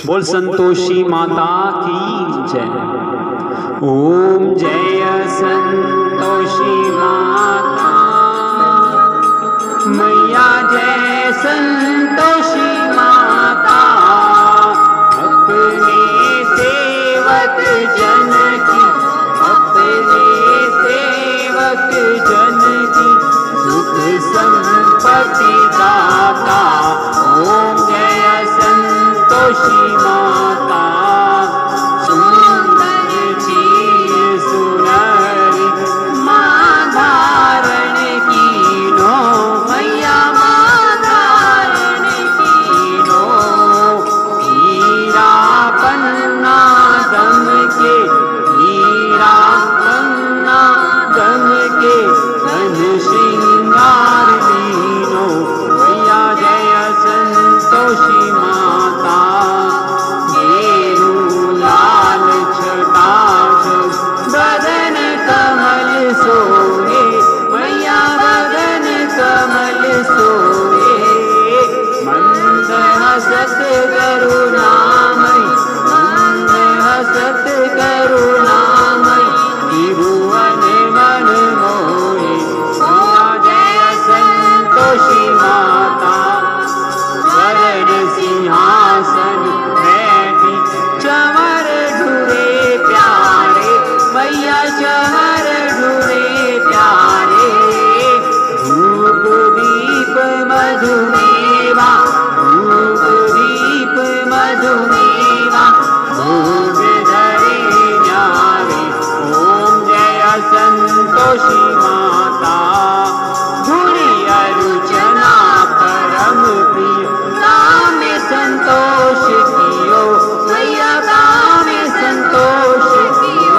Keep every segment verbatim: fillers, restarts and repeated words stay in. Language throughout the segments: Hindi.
बोल संतोषी माता की जय। ओम जय संतोषी माता मैया, जय संतोषी माता। अपने सेवक जन की, अपने सेवक जन की सुख संपत्ति दाता। ओम जय संतोषी माता। सुंदर चीर सुनरी माँ धारण कीनो, मैया माँ धारण कीनो। हीरा पन्ना दम के, हीरा पन्ना दम के धन श्रृंगार लीनो। मैया जय संतोषी माता। गेरू लाल छटाक बदन कमल सोहे, मैया बदन कमल सोहे। मंद हसत करुणामयी, मंद हसत करुणामयी त्रिभुवन मन मोहे। मैया जय संतोषी माता। वरण सिंहासन बैठी चमर ढूरे प्यारे, मैया चमर ढूरे प्यारे। धूप दीप मधुमेवा, धूप दीप मधुमेवा भोग धरे न्यारे। ओम जय संतोषी माता। धुरी अर्चना परम प्रिय, काम संतोष कियो, मैया काम संतोष कियो।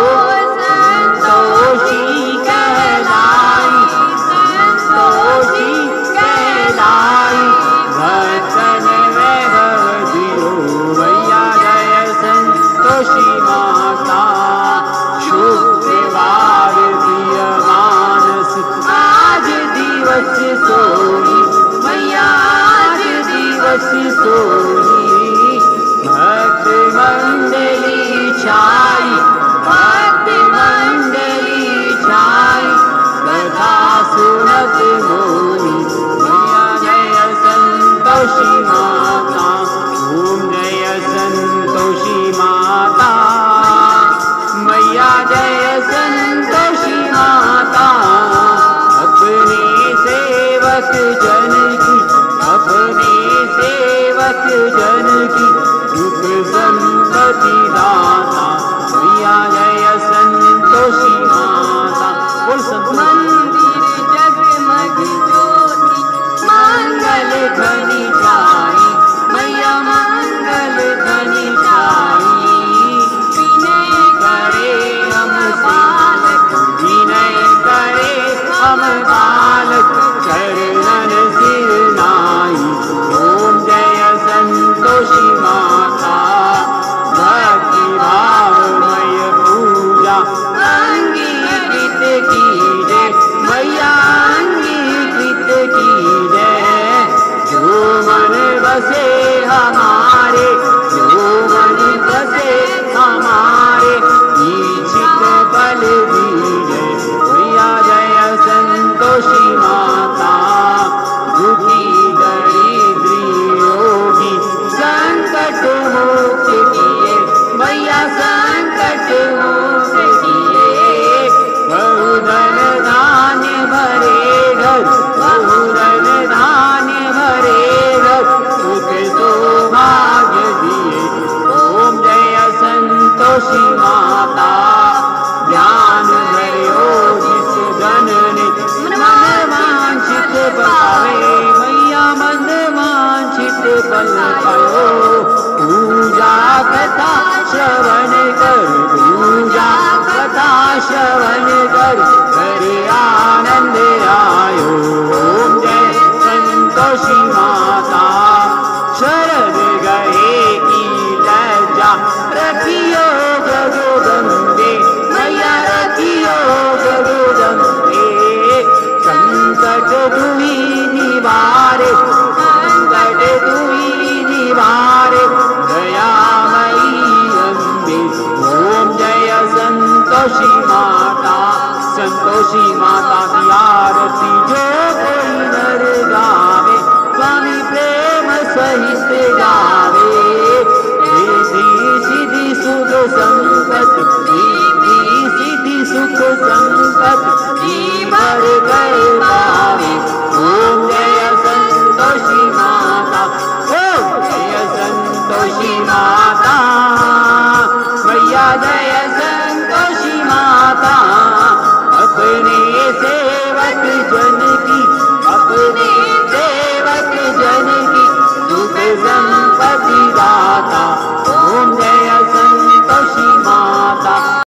संतोषी कहलाई, संतोषी कहलाई भक्तन वैभव दियो। मैया जय संतोषी माता। शुक्रवार प्रिय मानस आज दिवस सोई, मैया आज दिवस सोई। भक्त मंडली छाई, भक्त मंडली छाई कथा सुनत मोही। मैया जय संतोषी माता। ओम जय संतोषी माता। मैया जय संतोषी माता। अपने सेवक जन की, अपने सेवक जन की सुख संपत्ति दाता। मैया जय संतोषी माता। बोल मंदिर जगमग ज्योति मंगल घनी छाई, मैया मंगल घनी छाई। विनय करे हम बालक, विनय करे हम बालक चरणन सिर नाई। ओम जय संतोषी माता। भक्ति भावमय पूजा अंगीकृत कीजे, मैया अंगीकृत कीजे। जो मन बसे हमारे, जो मन बसे हमारे इच्छित बल दीजे। मैया जय संतोषी माता। दुखी दरिद्री योगी संकट मुक्त किए, मैया संकट मुक्त किए। बहुधन धान्य भरे घर, बहुधन धान्य भरे घर सुख सौभाग्य दिए। ओम जय संतोषी माता। ज्ञान भयो जिस जन ने मन वांछित पावे, मैया मन वांछित फल पायो। पूजा कथा श्रवण कर, पूजा कथा श्रवण कर करे आनंद आयो। ओम जय संतोषी माता। शरण गए की लज्जा रखियो गगोदम्बे, मैया रखियो गगोदम्बे। संकट दुही निवारे, संकट दुही निवारे दया संतोषी माता की आरती जो कोई नर गावे, स्वामी प्रेम सहित गावे। रिद्धि सिद्धि सुख संपत्ति, रिद्धि सिद्धि सुख संपत्ति भर कर पावे। ओम जय संतोषी माता, ओम जय संतोषी माता, मैया जय संतोषी माता। अपने सेवक जन की, अपने सेवक जन की सुख संपत्ति दाता। ओम जय संतोषी माता।